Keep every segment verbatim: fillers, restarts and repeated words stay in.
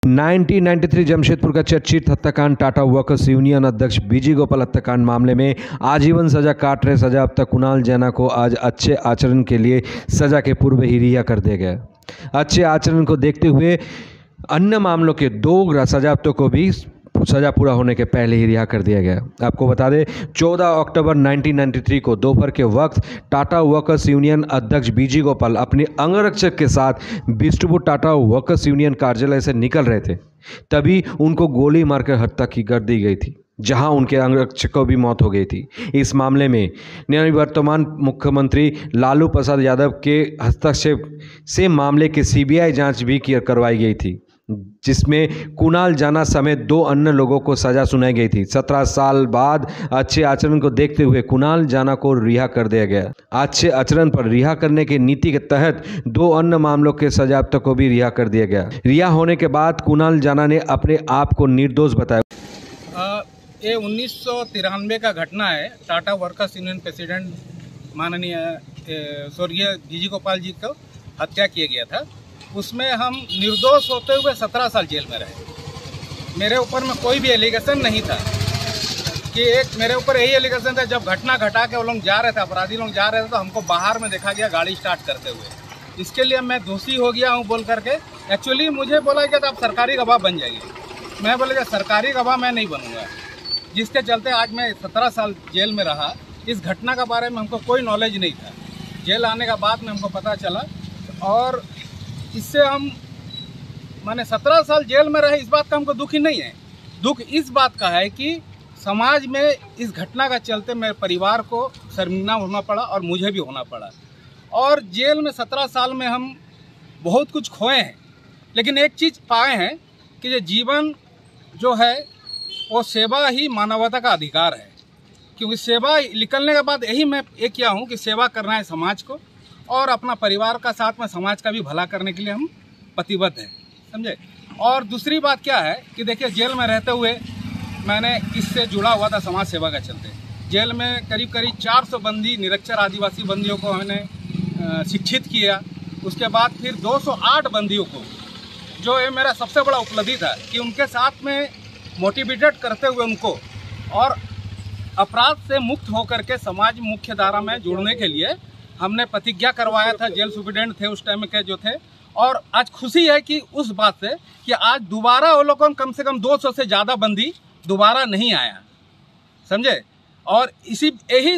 उन्नीस सौ तिरानवे जमशेदपुर का चर्चित हत्याकांड टाटा वर्कर्स यूनियन अध्यक्ष बीजी गोपाल हत्याकांड मामले में आजीवन सजा काट रहे सजायाफ्ता कुणाल जैना को आज अच्छे आचरण के लिए सजा के पूर्व ही रिहा कर दिया गया। अच्छे आचरण को देखते हुए अन्य मामलों के दो सजायाफ्तों को भी सजा पूरा होने के पहले ही रिहा कर दिया गया। आपको बता दें, चौदह अक्टूबर उन्नीस सौ तिरानवे को दोपहर के वक्त टाटा वर्कर्स यूनियन अध्यक्ष बीजी गोपाल अपने अंगरक्षक के साथ बिष्टुपुर टाटा वर्कर्स यूनियन कार्यालय से निकल रहे थे, तभी उनको गोली मारकर हत्या की कर दी गई थी, जहां उनके अंगरक्षक को भी मौत हो गई थी। इस मामले में निवर्तमान मुख्यमंत्री लालू प्रसाद यादव के हस्तक्षेप से मामले की सीबीआई जांच भी करवाई गई थी, जिसमें कुणाल जैना समेत दो अन्य लोगों को सजा सुनाई गई थी। सत्रह साल बाद अच्छे आचरण को देखते हुए कुणाल जैना को रिहा कर दिया गया। अच्छे आचरण पर रिहा करने की नीति के तहत दो अन्य मामलों के सजायाफ्ता को भी रिहा कर दिया गया। रिहा होने के बाद कुणाल जैना ने अपने आप को निर्दोष बताया। ये उन्नीस सौ तिरानवे का घटना है। टाटा वर्कर्स यूनियन प्रेसिडेंट माननीय स्वर्गीय बीजी गोपाल जी को हत्या किया गया था। उसमें हम निर्दोष होते हुए सत्रह साल जेल में रहे। मेरे ऊपर में कोई भी एलिगेशन नहीं था कि एक मेरे ऊपर यही एलिगेशन था, जब घटना घटा के वो लोग जा रहे थे, अपराधी लोग जा रहे थे, तो हमको बाहर में देखा गया गाड़ी स्टार्ट करते हुए। इसके लिए मैं दोषी हो गया हूँ बोल करके एक्चुअली मुझे बोला गया था आप सरकारी गवाह बन जाइए। मैं बोले सरकारी गवाह मैं नहीं बनूंगा, जिसके चलते आज मैं सत्रह साल जेल में रहा। इस घटना के बारे में हमको कोई नॉलेज नहीं था। जेल आने के बाद में हमको पता चला, और इससे हम माने सत्रह साल जेल में रहे, इस बात का हमको दुख ही नहीं है। दुख इस बात का है कि समाज में इस घटना का चलते मेरे परिवार को शर्मिंदा होना पड़ा और मुझे भी होना पड़ा। और जेल में सत्रह साल में हम बहुत कुछ खोए हैं, लेकिन एक चीज़ पाए हैं कि ये जीवन जो है वो सेवा ही मानवता का अधिकार है। क्योंकि सेवा निकलने के बाद यही मैं ये किया हूँ कि सेवा करना है समाज को, और अपना परिवार का साथ में समाज का भी भला करने के लिए हम प्रतिबद्ध हैं, समझे। और दूसरी बात क्या है कि देखिए, जेल में रहते हुए मैंने इससे जुड़ा हुआ था समाज सेवा का चलते। जेल में करीब करीब चार सौ बंदी निरक्षर आदिवासी बंदियों को मैंने शिक्षित किया। उसके बाद फिर दो सौ आठ बंदियों को, जो ये मेरा सबसे बड़ा उपलब्धि था कि उनके साथ में मोटिवेटेड करते हुए उनको और अपराध से मुक्त होकर के समाज मुख्य धारा में जुड़ने के लिए हमने प्रतिज्ञा करवाया था। जेल सुप्रीडेंट थे उस टाइम के जो थे, और आज खुशी है कि उस बात से कि आज दोबारा वो लोगों कम से कम दो सौ से ज़्यादा बंदी दोबारा नहीं आया, समझे। और इसी यही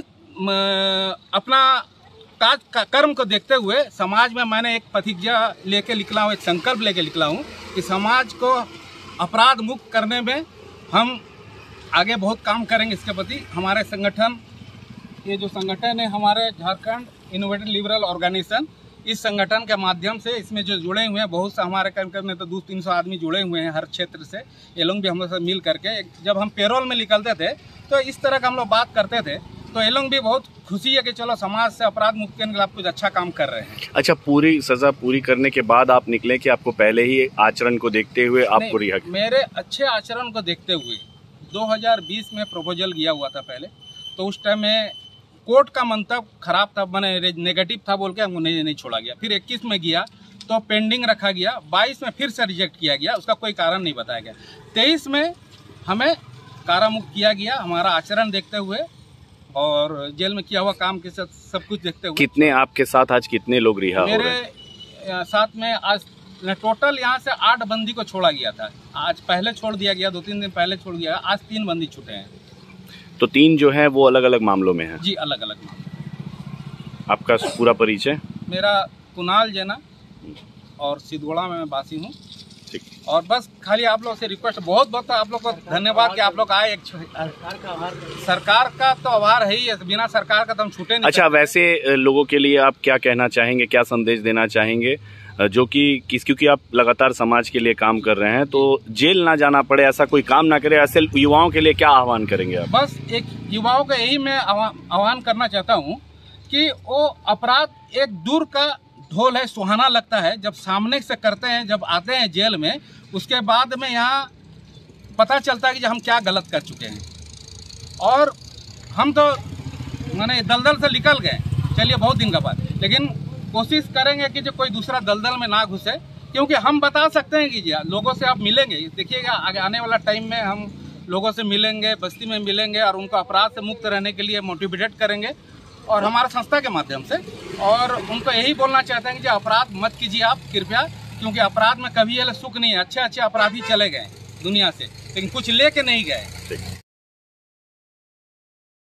अपना काज का कर्म को देखते हुए समाज में मैंने एक प्रतिज्ञा लेके निकला हूँ, एक संकल्प लेके निकला हूँ कि समाज को अपराध मुक्त करने में हम आगे बहुत काम करेंगे। इसके प्रति हमारे संगठन, ये जो संगठन है हमारे झारखंड इनोवेटिव लिबरल ऑर्गेनाइजेशन, इस संगठन के माध्यम से इसमें जो जुड़े हुए हैं बहुत से हमारे कार्यक्रम में तो दो तीन सौ आदमी जुड़े हुए हैं हर क्षेत्र से। ये लोग भी हम लोग से मिल करके, जब हम पेरोल में निकलते थे तो इस तरह का हम लोग बात करते थे, तो ये लोग भी बहुत खुशी है कि चलो समाज से अपराध मुक्त करने के लिए आप कुछ अच्छा काम कर रहे हैं। अच्छा, पूरी सजा पूरी करने के बाद आप निकले कि आपको पहले ही आचरण को देखते हुए आपको रिहा? मेरे अच्छे आचरण को देखते हुए दो हजार बीस में प्रपोजल किया हुआ था पहले, तो उस टाइम में कोर्ट का मंतव्य खराब था, मैंने नेगेटिव था बोल के हमको नहीं नहीं छोड़ा गया। फिर इक्कीस में गया तो पेंडिंग रखा गया, बाईस में फिर से रिजेक्ट किया गया, उसका कोई कारण नहीं बताया गया। तेईस में हमें कारामुक्त किया गया हमारा आचरण देखते हुए और जेल में किया हुआ काम के साथ सब कुछ देखते हुए। कितने आपके साथ आज कितने लोग रिहा हो रहे हैं? मेरे साथ में आज टोटल यहाँ से आठ बंदी को छोड़ा गया था। आज पहले छोड़ दिया गया, दो तीन दिन पहले छोड़ दिया, आज तीन बंदी छूटे हैं। तो तीन जो है वो अलग अलग मामलों में है? जी, अलग अलग मामले। आपका पूरा परिचय? मेरा कुणाल जैना और सिद्धगोड़ा में मैं वासी हूँ। ठीक। और बस खाली आप लोग से रिक्वेस्ट, बहुत बहुत आप लोग को धन्यवाद कि आप लोग आए। एक सरकार का तो आभार है ही, बिना सरकार का तो हम छूटे नहीं। अच्छा, वैसे लोगों के लिए आप क्या कहना चाहेंगे, क्या संदेश देना चाहेंगे जो कि किस क्योंकि आप लगातार समाज के लिए काम कर रहे हैं, तो जेल ना जाना पड़े, ऐसा कोई काम ना करे, ऐसे युवाओं के लिए क्या आह्वान करेंगे आप? बस एक युवाओं का यही मैं आह्वान करना चाहता हूँ कि वो अपराध एक दूर का ढोल है, सुहाना लगता है जब सामने से करते हैं, जब आते हैं जेल में, उसके बाद में यहाँ पता चलता है कि हम क्या गलत कर चुके हैं। और हम तो मैंने दलदल से निकल गए, चलिए बहुत दिन का बाद, लेकिन कोशिश करेंगे कि जो कोई दूसरा दलदल में ना घुसे, क्योंकि हम बता सकते हैं कि जी लोगों से आप मिलेंगे, देखिएगा आगे आने वाला टाइम में हम लोगों से मिलेंगे, बस्ती में मिलेंगे और उनको अपराध से मुक्त रहने के लिए मोटिवेट करेंगे और हमारा संस्था के माध्यम से, और उनको यही बोलना चाहते हैं कि जी अपराध मत कीजिए आप कृपया, क्योंकि अपराध में कभी ये सुख नहीं है। अच्छे अच्छे अपराधी चले गए दुनिया से, लेकिन कुछ लेके नहीं गए।